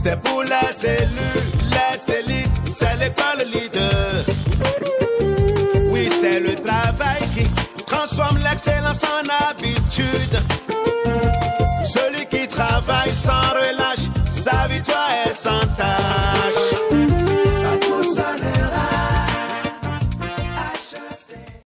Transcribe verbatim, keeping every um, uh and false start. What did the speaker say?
C'est pour les élus, les élites, c'est l'école leader. Oui, c'est le travail qui transforme l'excellence en habitude.